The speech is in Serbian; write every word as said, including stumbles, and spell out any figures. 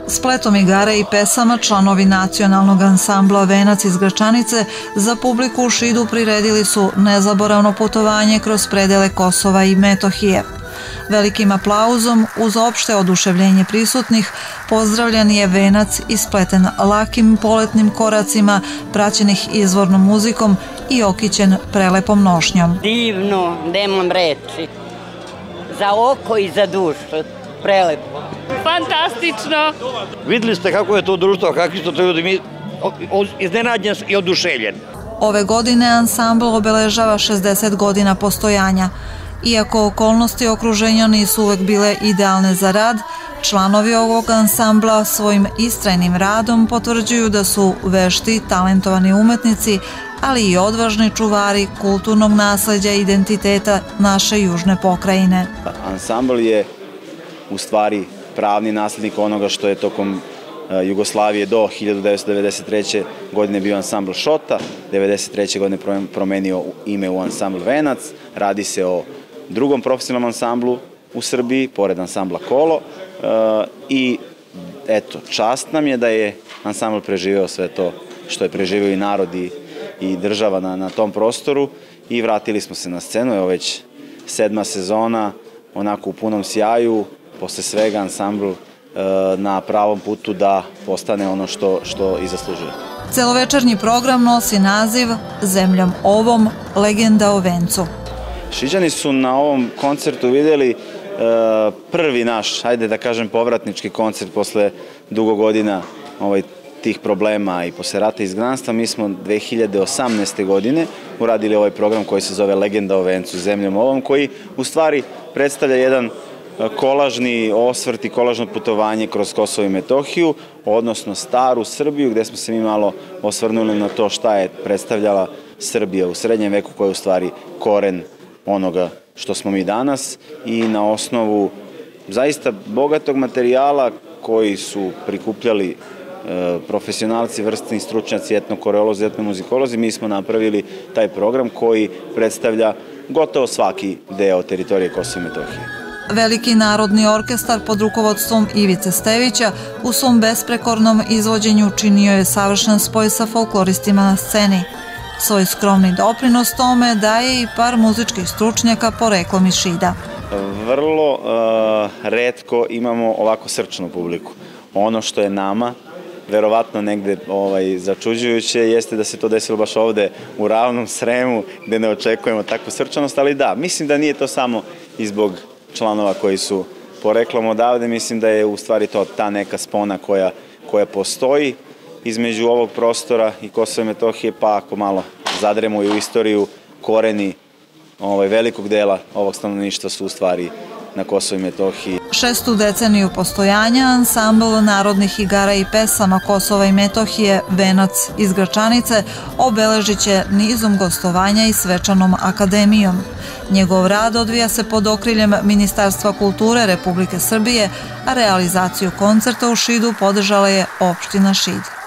Spletom igara i pesama članovi nacionalnog ansambla Venac iz Gračanice za publiku u Šidu priredili su nezaboravno putovanje kroz predele Kosova i Metohije. Velikim aplauzom, uz opšte oduševljenje prisutnih, pozdravljan je Venac ispleten lakim poletnim koracima, praćenih izvornom muzikom i okićen prelepom nošnjom. Divno, nemam reči. Za oko i za dušu. Prelepo. Fantastično. Videli ste kako je to društvo, kakvi su to ljudi, mi iznenađen i oduševljen. Ove godine ansambl obeležava šezdeset godina postojanja. Iako okolnosti okruženja nisu uvek bile idealne za rad, članovi ovog ansambla svojim istrajnim radom potvrđuju da su vešti, talentovani umetnici, ali i odvažni čuvari kulturnog nasleđa i identiteta naše južne pokrajine. Ansambl je u stvari pravni naslednik onoga što je tokom Jugoslavije do hiljadu devetsto devedeset treće. godine bio ansambl Šota, devedeset treće. godine promenio ime u ansambl Venac. Radi se o drugom profesionalnom ansamblu u Srbiji, pored ansambla Kolo. I eto, čast nam je da je ansambl preživeo sve to što je preživeo i narod i država na tom prostoru i vratili smo se na scenu. Evo već sedma sezona, onako u punom sjaju, posle svega ansambl na pravom putu da postane ono što i zaslužuje. Celovečernji program nosi naziv Zemljom ovom, legenda o vencu. Šiđani su na ovom koncertu videli prvi naš, hajde da kažem, povratnički koncert posle dugo godina tih problema i posle rata i izgnanstva. Mi smo dve hiljade osamnaeste. godine uradili ovaj program koji se zove Legenda o vencu, Zemljom ovom, koji u stvari predstavlja jedan kolažni osvrt i kolažno putovanje kroz Kosovo i Metohiju, odnosno staru Srbiju, gde smo se mi malo osvrnuli na to šta je predstavljala Srbija u srednjem veku, koja je u stvari koren onoga što smo mi danas, i na osnovu zaista bogatog materijala koji su prikupljali profesionalci, vrstni stručnjaci, etnokoreolozi, etnomuzikolozi, mi smo napravili taj program koji predstavlja gotovo svaki deo teritorije Kosova i Metohije. Veliki narodni orkestar pod rukovodstvom Ivice Stevića u svom besprekornom izvođenju činio je savršen spoj sa folkloristima na sceni. Svoj skromni doprinos tome daje i par muzičkih stručnjaka poreklom iz Šida. Vrlo retko imamo ovako srčnu publiku. Ono što je nama verovatno negde začuđujuće jeste da se to desilo baš ovde u ravnom Sremu, gde ne očekujemo takvu srčanost, ali da, mislim da nije to samo i zbog članova koji su poreklom odavde, mislim da je u stvari to ta neka spona koja postoji između ovog prostora i Kosova i Metohije, pa ako malo zadremo i u istoriju, koreni velikog dela ovog stanovništva su u stvari na Kosovu i Metohiji. Šestu deceniju postojanja ansambl narodnih igara i pesama Kosova i Metohije Venac iz Gračanice obeležit će nizom gostovanja i svečanom akademijom. Njegov rad odvija se pod okriljem Ministarstva kulture Republike Srbije, a realizaciju koncerta u Šidu podržala je opština Šid.